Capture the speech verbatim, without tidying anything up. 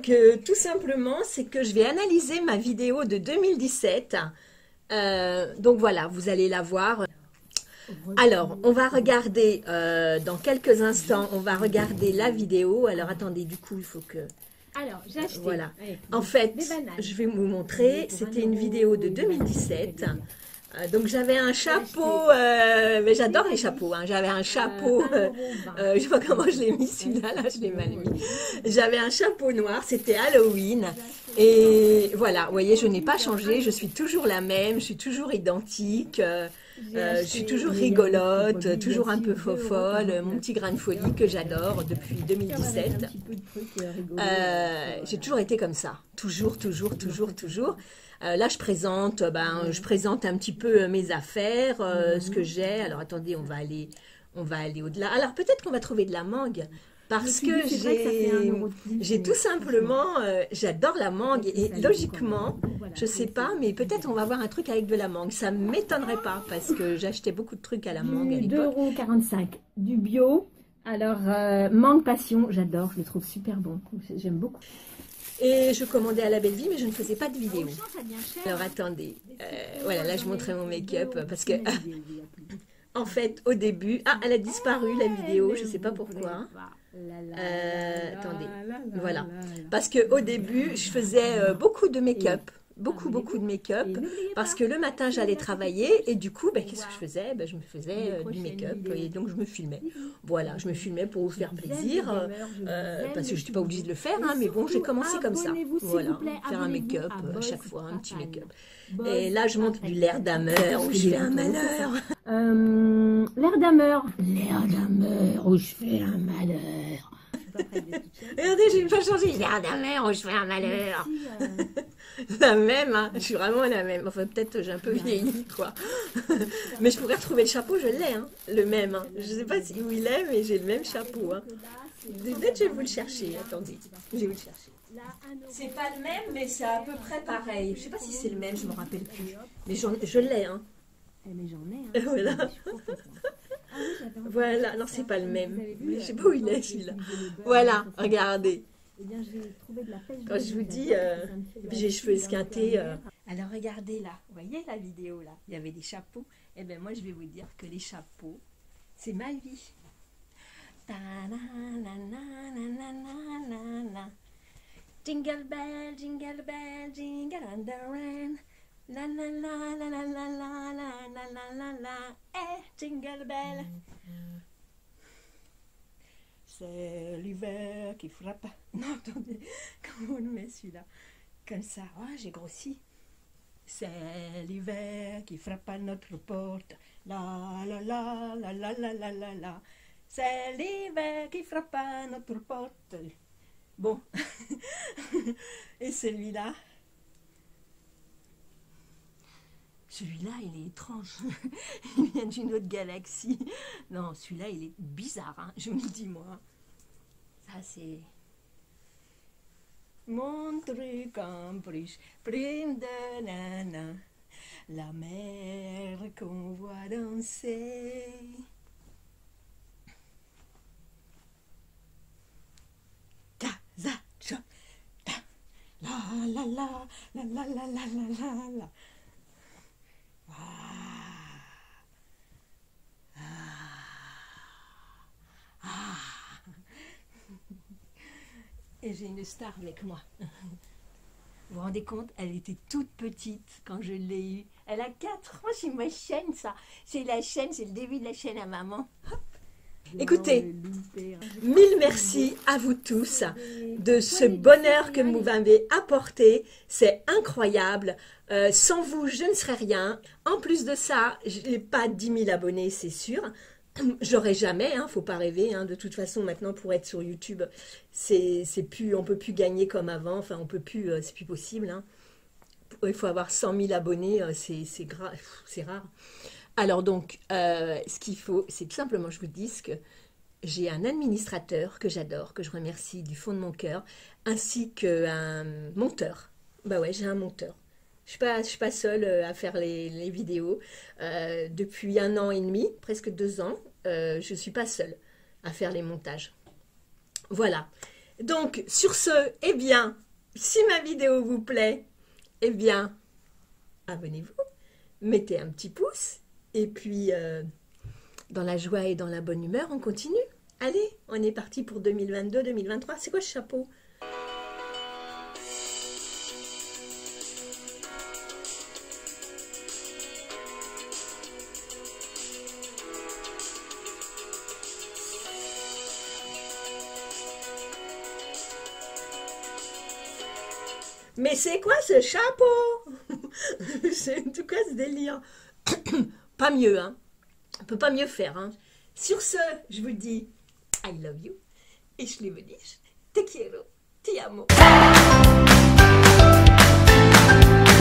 donc euh, tout simplement, c'est que je vais analyser ma vidéo de deux mille dix-sept. Euh, donc voilà, vous allez la voir. Alors, on va regarder euh, dans quelques instants, on va regarder la vidéo. Alors attendez, du coup, il faut que... Alors, j'ai acheté. Voilà. Allez, En des- fait, des bananes. je vais vous montrer. C'était une vidéo de deux mille dix-sept. Euh, donc j'avais un chapeau, euh, mais j'adore les chapeaux. Hein. J'avais un chapeau, euh, euh, je sais pas comment je l'ai mis celui-là, là je l'ai mal mis. J'avais un chapeau noir, c'était Halloween. Et voilà, vous voyez, je n'ai pas changé, je suis toujours la même, je suis toujours identique. Euh, euh, je suis toujours rigolote, toujours un peu fofolle, mon petit grain de folie que j'adore depuis deux mille dix-sept. Euh, j'ai toujours été comme ça, toujours, toujours, toujours, toujours. Euh, là, je présente, ben, je présente un petit peu mes affaires, euh, ce que j'ai. Alors, attendez, on va aller, on va aller au-delà. Alors, peut-être qu'on va trouver de la mangue, parce que j'ai, j'ai tout simplement, euh, j'adore la mangue et logiquement, je sais pas, mais peut-être on va avoir un truc avec de la mangue. Ça m'étonnerait pas parce que j'achetais beaucoup de trucs à la mangue à Du deux l'époque. euros quarante-cinq, du bio. Alors, euh, mangue passion, j'adore, je le trouve super bon. J'aime beaucoup. Et je commandais à la belle vie, mais je ne faisais pas de vidéo. Ça devient cher. Alors attendez, euh, voilà, là je montrais mon make-up parce que, en fait, au début, ah, elle a disparu la vidéo, je ne sais pas pourquoi. Euh, attendez, voilà, parce que au début, je faisais euh, beaucoup de make-up. Beaucoup, beaucoup de make-up, parce que le matin, j'allais travailler, et du coup, ben, qu'est-ce que je faisais? Ben, je me faisais euh, du make-up, et donc je me filmais. Voilà, je me filmais pour vous faire plaisir, euh, parce que je n'étais pas obligée de le faire, hein, mais bon, j'ai commencé comme ça. Voilà, faire un make-up à chaque fois, un petit make-up. Et là, je monte du l'air d'ameur, où je fais un malheur. Euh, l'air d'ameur. L'air d'ameur où je fais un malheur. Regardez, j'ai pas changé. L'air d'ameur, où je fais un malheur. La même, hein. Je suis vraiment la même. Enfin, peut-être j'ai un peu vieilli, quoi. Mais je pourrais retrouver le chapeau, je l'ai, hein. Le même. Hein. Je sais pas si où il est, mais j'ai le même chapeau. Hein. Peut-être je vais vous le chercher. Attendez, je vais vous le chercher. C'est pas le même, mais c'est à peu près pareil. Je sais pas si c'est le même, je me rappelle plus. Mais je l'ai, hein. Mais j'en ai. Hein. Voilà. Voilà, non, c'est pas le même. Je sais pas où il est, celui-là. Voilà, regardez. Eh bien, j'ai trouvé de la pêche. Quand je vous dis, euh, et puis j'ai les cheveux esquintés. Euh. Alors regardez là, vous voyez la vidéo là, il y avait des chapeaux. Eh bien moi je vais vous dire que les chapeaux, c'est ma vie. Jingle bell, jingle bell, jingle on the rain. La la la la la la la la la la la la. Eh, jingle bell. C'est l'hiver qui frappe. Non, attendez, comment on le met celui-là? Comme ça, oh, j'ai grossi. C'est l'hiver qui frappe à notre porte. La la la la la la la la la. C'est l'hiver qui frappe à notre porte. Bon. Et celui-là? Celui-là, il est étrange. Il vient d'une autre galaxie. Non, celui-là, il est bizarre, hein, je vous le dis, moi. Ça, c'est... Mon truc en plus, prime de nana, la mer qu'on voit danser. Ta, za, cha, ta, la, la, la, la, la, la, la, la, la, la. Et j'ai une star avec moi. Vous vous rendez compte, elle était toute petite quand je l'ai eue. Elle a quatre ans, c'est ma chaîne ça. C'est la chaîne, c'est le début de la chaîne à maman. Hop. Écoutez, mille merci à vous tous de ce bonheur que vous m'avez apporté. C'est incroyable. Euh, sans vous, je ne serais rien. En plus de ça, je n'ai pas dix mille abonnés, c'est sûr. J'aurais jamais, hein, faut pas rêver. Hein, de toute façon, maintenant, pour être sur YouTube, c'est plus, on peut plus gagner comme avant. Enfin, on peut plus, euh, c'est plus possible. Hein. Il faut avoir cent mille abonnés, euh, c'est grave, c'est rare. Alors donc, euh, ce qu'il faut, c'est tout simplement, je vous dis que j'ai un administrateur que j'adore, que je remercie du fond de mon cœur, ainsi qu'un monteur. Bah ouais, j'ai un monteur. Je ne suis pas, je suis pas seule à faire les, les vidéos. Euh, depuis un an et demi, presque deux ans, euh, je ne suis pas seule à faire les montages. Voilà. Donc, sur ce, eh bien, si ma vidéo vous plaît, eh bien, abonnez-vous, mettez un petit pouce, et puis, euh, dans la joie et dans la bonne humeur, on continue. Allez, on est parti pour deux mille vingt-deux deux mille vingt-trois. C'est quoi ce chapeau? Mais c'est quoi ce chapeau? C'est en tout cas ce délire. Pas mieux, hein. On peut pas mieux faire, hein. Sur ce, je vous dis I love you. Ich liebe dich. Te quiero. Ti amo.